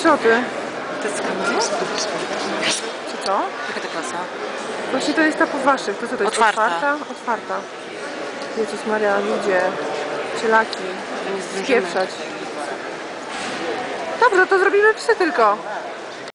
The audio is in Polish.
screenshoty. To jest kamerzysta. Czy co? Jaka to klasa? Właśnie to jest ta po waszych. To co to jest? Otwarta. Otwarta. Jezus Maria, ludzie. Cielaki. Nie zdążymy. Spieprzać. Dobrze, to zrobimy psy tylko.